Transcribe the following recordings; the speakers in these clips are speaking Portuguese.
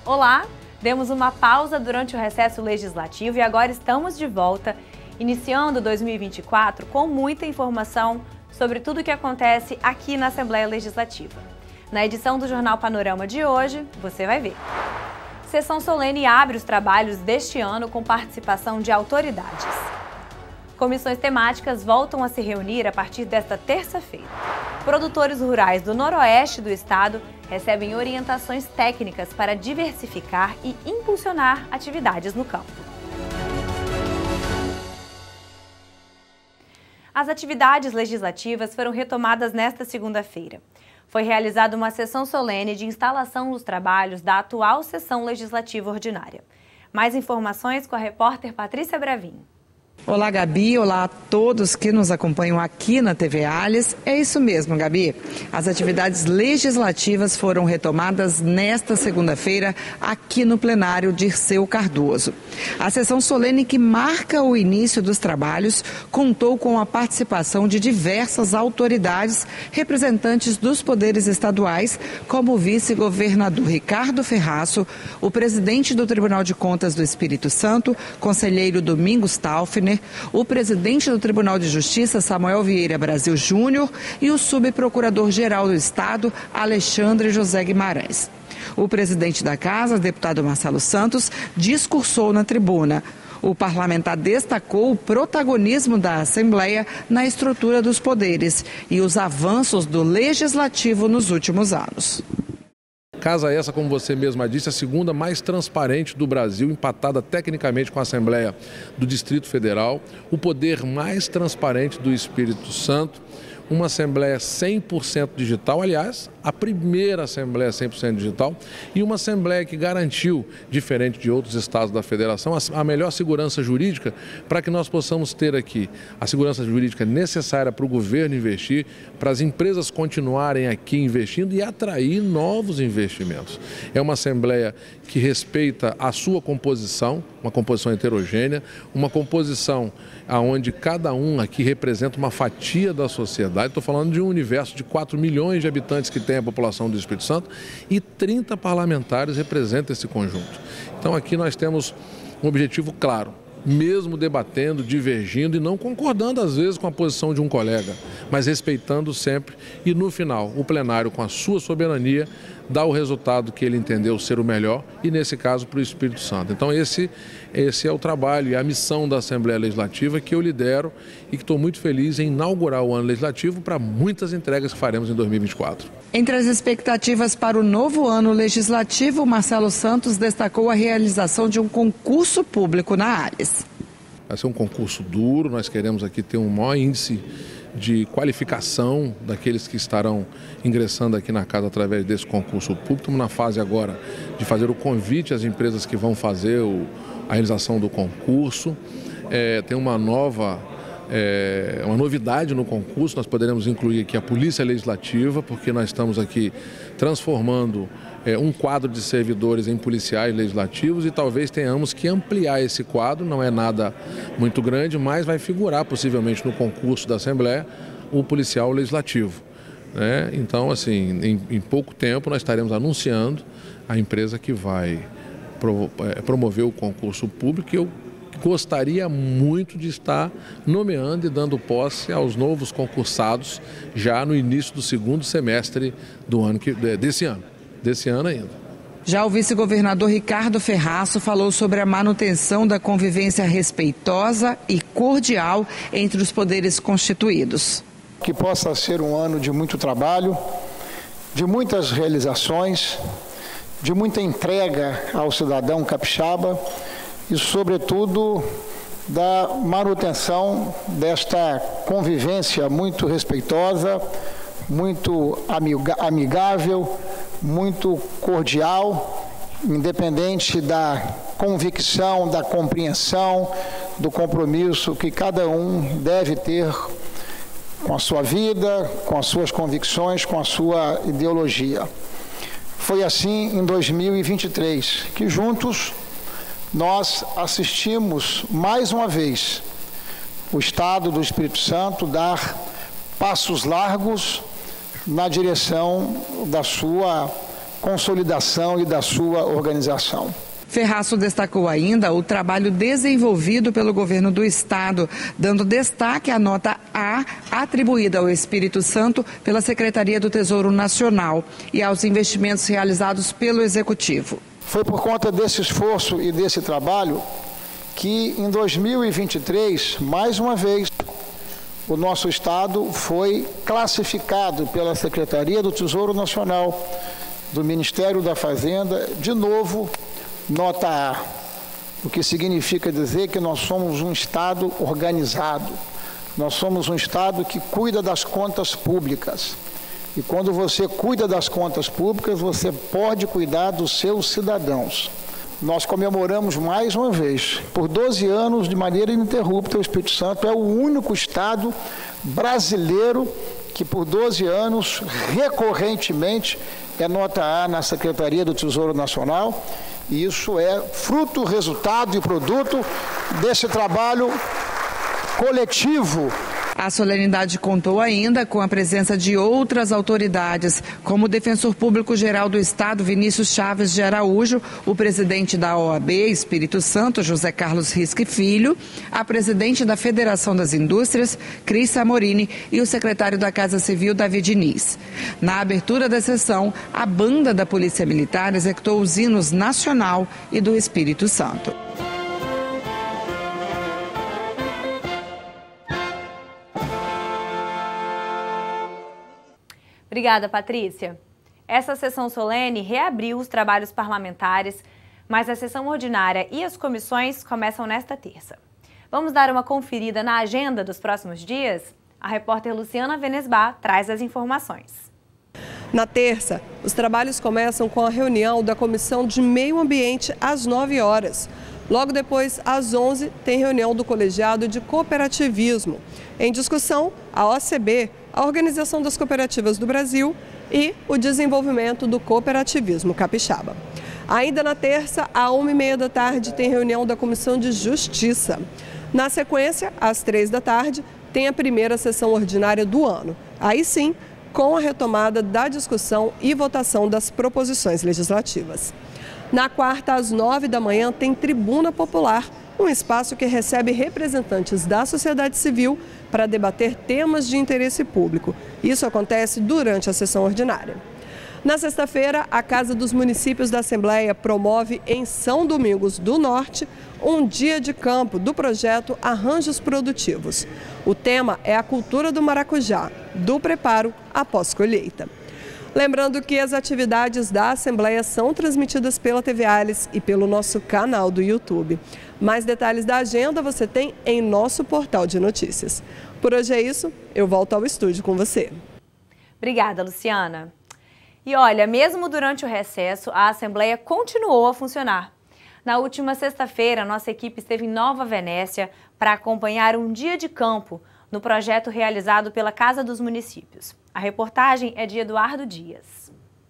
Olá, demos uma pausa durante o recesso legislativo e agora estamos de volta, iniciando 2024 com muita informação sobre tudo o que acontece aqui na Assembleia Legislativa. Na edição do Jornal Panorama de hoje, você vai ver. Sessão solene abre os trabalhos deste ano com participação de autoridades. Comissões temáticas voltam a se reunir a partir desta terça-feira. Produtores rurais do noroeste do estado recebem orientações técnicas para diversificar e impulsionar atividades no campo. As atividades legislativas foram retomadas nesta segunda-feira. Foi realizada uma sessão solene de instalação dos trabalhos da atual sessão legislativa ordinária. Mais informações com a repórter Patrícia Bravin. Olá, Gabi. Olá a todos que nos acompanham aqui na TV Alice. É isso mesmo, Gabi. As atividades legislativas foram retomadas nesta segunda-feira aqui no plenário Dirceu Cardoso. A sessão solene que marca o início dos trabalhos contou com a participação de diversas autoridades, representantes dos poderes estaduais, como o vice-governador Ricardo Ferraço, o presidente do Tribunal de Contas do Espírito Santo, conselheiro Domingos Taufner, o presidente do Tribunal de Justiça, Samuel Vieira Brasil Júnior, e o subprocurador-geral do Estado, Alexandre José Guimarães. O presidente da Casa, deputado Marcelo Santos, discursou na tribuna. O parlamentar destacou o protagonismo da Assembleia na estrutura dos poderes e os avanços do Legislativo nos últimos anos. Casa essa, como você mesma disse, a segunda mais transparente do Brasil, empatada tecnicamente com a Assembleia do Distrito Federal, o poder mais transparente do Espírito Santo, uma Assembleia 100% digital, aliás, a primeira Assembleia 100% digital, e uma Assembleia que garantiu, diferente de outros estados da Federação, a melhor segurança jurídica para que nós possamos ter aqui a segurança jurídica necessária para o governo investir, para as empresas continuarem aqui investindo e atrair novos investimentos. É uma Assembleia que respeita a sua composição, uma composição heterogênea, uma composição onde cada um aqui representa uma fatia da sociedade. Estou falando de um universo de 4 milhões de habitantes que tem a população do Espírito Santo e 30 parlamentares representam esse conjunto. Então aqui nós temos um objetivo claro, mesmo debatendo, divergindo e não concordando às vezes com a posição de um colega, mas respeitando sempre e no final o plenário com a sua soberania dá o resultado que ele entendeu ser o melhor e nesse caso para o Espírito Santo. Então esse é o trabalho e a missão da Assembleia Legislativa que eu lidero e que estou muito feliz em inaugurar o ano legislativo para muitas entregas que faremos em 2024. Entre as expectativas para o novo ano legislativo, Marcelo Santos destacou a realização de um concurso público na ALICE. Vai ser um concurso duro, nós queremos aqui ter um maior índice de qualificação daqueles que estarão ingressando aqui na casa através desse concurso público. Estamos na fase agora de fazer o convite às empresas que vão fazer a realização do concurso. Tem uma novidade no concurso, nós poderemos incluir aqui a Polícia Legislativa, porque nós estamos aqui transformando um quadro de servidores em policiais legislativos e talvez tenhamos que ampliar esse quadro, não é nada muito grande, mas vai figurar possivelmente no concurso da Assembleia o policial legislativo. Então, assim, em pouco tempo nós estaremos anunciando a empresa que vai promover o concurso público e eu gostaria muito de estar nomeando e dando posse aos novos concursados já no início do segundo semestre desse ano ainda. Já o vice-governador Ricardo Ferraço falou sobre a manutenção da convivência respeitosa e cordial entre os poderes constituídos. Que possa ser um ano de muito trabalho, de muitas realizações, de muita entrega ao cidadão capixaba e, sobretudo, da manutenção desta convivência muito respeitosa, muito amigável, muito cordial, independente da convicção, da compreensão, do compromisso que cada um deve ter com a sua vida, com as suas convicções, com a sua ideologia. Foi assim em 2023, que juntos nós assistimos mais uma vez o Estado do Espírito Santo dar passos largos na direção da sua consolidação e da sua organização. Ferraço destacou ainda o trabalho desenvolvido pelo governo do estado, dando destaque à nota A atribuída ao Espírito Santo pela Secretaria do Tesouro Nacional e aos investimentos realizados pelo Executivo. Foi por conta desse esforço e desse trabalho que em 2023, mais uma vez, o nosso estado foi classificado pela Secretaria do Tesouro Nacional, do Ministério da Fazenda, de novo, nota A, o que significa dizer que nós somos um estado organizado, nós somos um estado que cuida das contas públicas. E quando você cuida das contas públicas, você pode cuidar dos seus cidadãos. Nós comemoramos mais uma vez, por 12 anos, de maneira ininterrupta, o Espírito Santo é o único estado brasileiro que por 12 anos, recorrentemente, é nota A na Secretaria do Tesouro Nacional. E isso é fruto, resultado e produto desse trabalho coletivo. A solenidade contou ainda com a presença de outras autoridades, como o Defensor Público-Geral do Estado, Vinícius Chaves de Araújo, o presidente da OAB, Espírito Santo, José Carlos Risque Filho, a presidente da Federação das Indústrias, Cris Samorini, e o secretário da Casa Civil, Davi Diniz. Na abertura da sessão, a banda da Polícia Militar executou os hinos nacional e do Espírito Santo. Obrigada, Patrícia. Essa sessão solene reabriu os trabalhos parlamentares, mas a sessão ordinária e as comissões começam nesta terça. Vamos dar uma conferida na agenda dos próximos dias? A repórter Luciana Venesbá traz as informações. Na terça, os trabalhos começam com a reunião da Comissão de Meio Ambiente às 9 horas. Logo depois, às 11, tem reunião do Colegiado de Cooperativismo. Em discussão, a OCB, a Organização das Cooperativas do Brasil, e o desenvolvimento do cooperativismo capixaba. Ainda na terça, às 1h30 da tarde, tem reunião da Comissão de Justiça. Na sequência, às 3 da tarde, tem a primeira sessão ordinária do ano. Aí sim, com a retomada da discussão e votação das proposições legislativas. Na quarta, às 9 da manhã, tem Tribuna Popular, um espaço que recebe representantes da sociedade civil para debater temas de interesse público. Isso acontece durante a sessão ordinária. Na sexta-feira, a Casa dos Municípios da Assembleia promove em São Domingos do Norte um dia de campo do projeto Arranjos Produtivos. O tema é a cultura do maracujá, do preparo após colheita. Lembrando que as atividades da Assembleia são transmitidas pela TV Alice e pelo nosso canal do YouTube. Mais detalhes da agenda você tem em nosso portal de notícias. Por hoje é isso, eu volto ao estúdio com você. Obrigada, Luciana. E olha, mesmo durante o recesso, a Assembleia continuou a funcionar. Na última sexta-feira, nossa equipe esteve em Nova Venécia para acompanhar um dia de campo no projeto realizado pela Casa dos Municípios. A reportagem é de Eduardo Dias.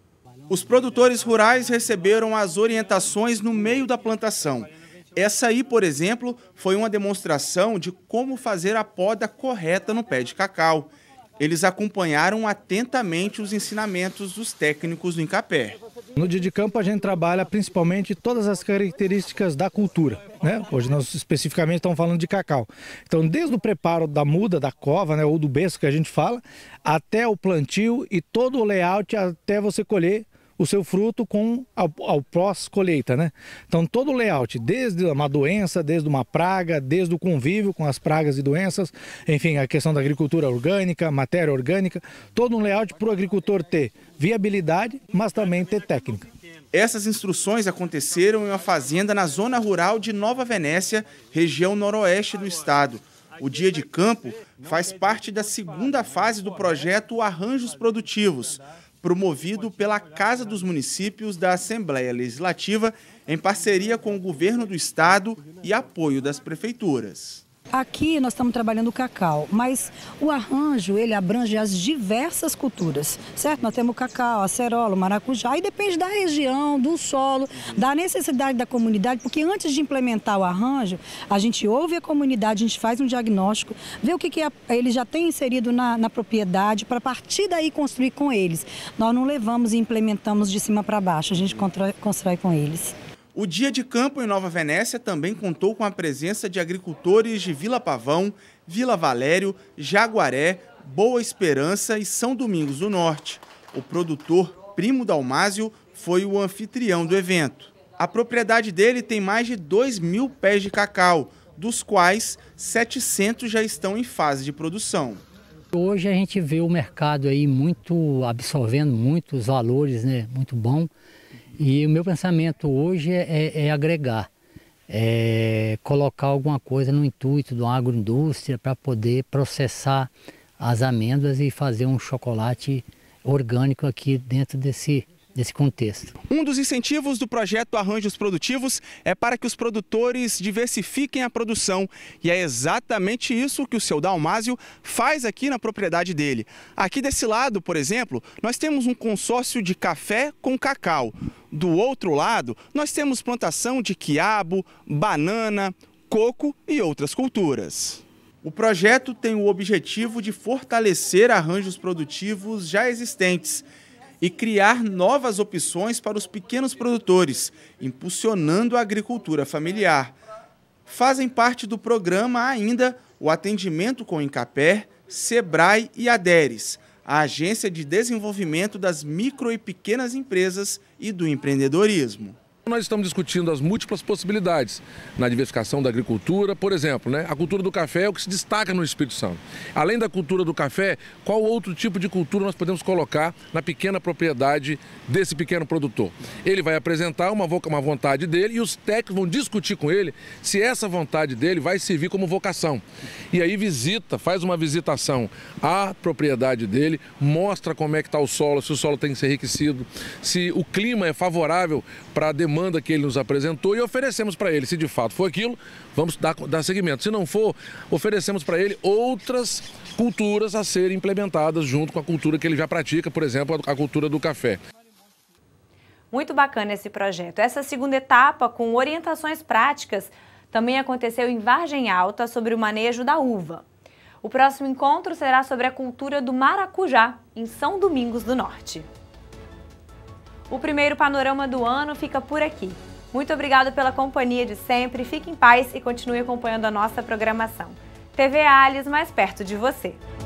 Os produtores rurais receberam as orientações no meio da plantação. Essa aí, por exemplo, foi uma demonstração de como fazer a poda correta no pé de cacau. Eles acompanharam atentamente os ensinamentos dos técnicos do Incapé. No dia de campo a gente trabalha principalmente todas as características da cultura, né? Hoje nós especificamente estamos falando de cacau. Então desde o preparo da muda, da cova, né, ou do berço que a gente fala, até o plantio e todo o layout até você colher o seu fruto com ao pós-colheita, né? Então todo o layout, desde uma doença, desde uma praga, desde o convívio com as pragas e doenças, enfim, a questão da agricultura orgânica, matéria orgânica, todo um layout para o agricultor ter viabilidade, mas também ter técnica. Essas instruções aconteceram em uma fazenda na zona rural de Nova Venécia, região noroeste do estado. O dia de campo faz parte da segunda fase do projeto Arranjos Produtivos, promovido pela Casa dos Municípios da Assembleia Legislativa, em parceria com o governo do estado e apoio das prefeituras. Aqui nós estamos trabalhando o cacau, mas o arranjo, ele abrange as diversas culturas, certo? Nós temos o cacau, a acerola, o maracujá, e depende da região, do solo, da necessidade da comunidade, porque antes de implementar o arranjo, a gente ouve a comunidade, a gente faz um diagnóstico, vê o que ele já tem inserido na propriedade, para a partir daí construir com eles. Nós não levamos e implementamos de cima para baixo, a gente constrói com eles. O Dia de Campo em Nova Venécia também contou com a presença de agricultores de Vila Pavão, Vila Valério, Jaguaré, Boa Esperança e São Domingos do Norte. O produtor Primo Dalmásio foi o anfitrião do evento. A propriedade dele tem mais de 2.000 pés de cacau, dos quais 700 já estão em fase de produção. Hoje a gente vê o mercado aí muito absorvendo muitos valores, né? Muito bom. E o meu pensamento hoje é agregar, colocar alguma coisa no intuito da agroindústria para poder processar as amêndoas e fazer um chocolate orgânico aqui dentro desse contexto. Um dos incentivos do projeto Arranjos Produtivos é para que os produtores diversifiquem a produção. E é exatamente isso que o seu Dalmásio faz aqui na propriedade dele. Aqui desse lado, por exemplo, nós temos um consórcio de café com cacau. Do outro lado, nós temos plantação de quiabo, banana, coco e outras culturas. O projeto tem o objetivo de fortalecer arranjos produtivos já existentes e criar novas opções para os pequenos produtores, impulsionando a agricultura familiar. Fazem parte do programa ainda o atendimento com Incapé, Sebrae e Aderes, a Agência de Desenvolvimento das Micro e Pequenas Empresas e do Empreendedorismo. Nós estamos discutindo as múltiplas possibilidades na diversificação da agricultura. Por exemplo, a cultura do café é o que se destaca no Espírito Santo. Além da cultura do café, qual outro tipo de cultura nós podemos colocar na pequena propriedade desse pequeno produtor? Ele vai apresentar uma vontade dele e os técnicos vão discutir com ele se essa vontade dele vai servir como vocação. E aí faz uma visitação à propriedade dele, mostra como é que está o solo, se o solo tem que ser enriquecido, se o clima é favorável para a demanda que ele nos apresentou e oferecemos para ele. Se de fato for aquilo, vamos dar seguimento. Se não for, oferecemos para ele outras culturas a serem implementadas junto com a cultura que ele já pratica, por exemplo, a cultura do café. Muito bacana esse projeto. Essa segunda etapa, com orientações práticas, também aconteceu em Vargem Alta sobre o manejo da uva. O próximo encontro será sobre a cultura do maracujá, em São Domingos do Norte. O primeiro panorama do ano fica por aqui. Muito obrigado pela companhia de sempre, fique em paz e continue acompanhando a nossa programação. TV Alias, mais perto de você.